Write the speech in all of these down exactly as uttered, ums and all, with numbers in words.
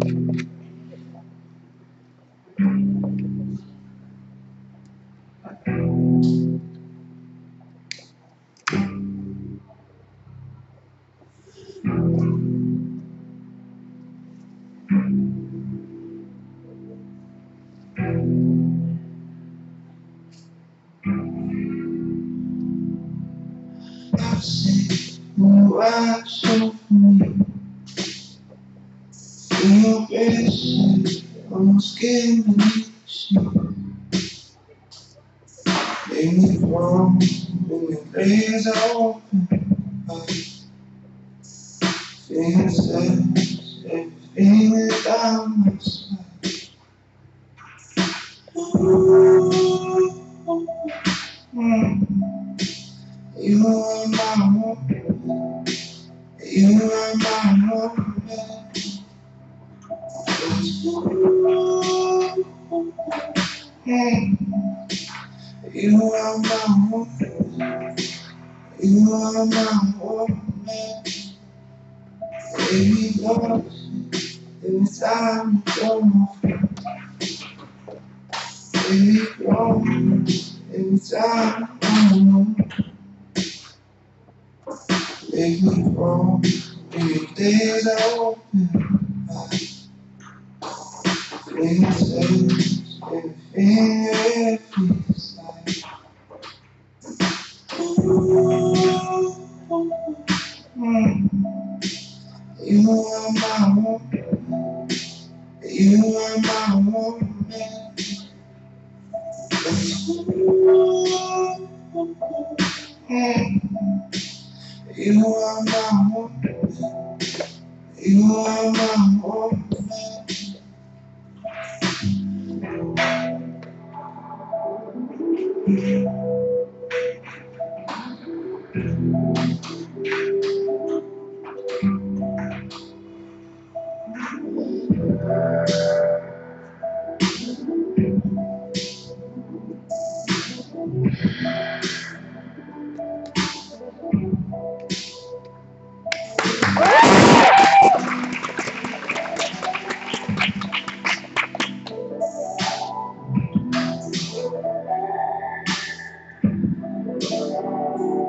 I see who I show me. Your face almost gave me shit. Made me wrong when your legs are open. I feel safe, everything that I must fight. You are my woman. You are my woman. You are my woman. You are my woman. Baby, love. Every time you go, baby, go. Every time you go, baby, go. When your days are open, when you say everything it feels like. You are my woman. You are my woman. You are my woman. You are my woman.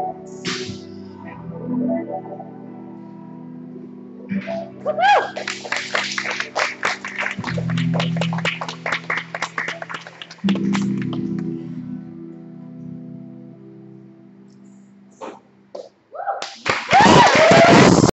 Woo!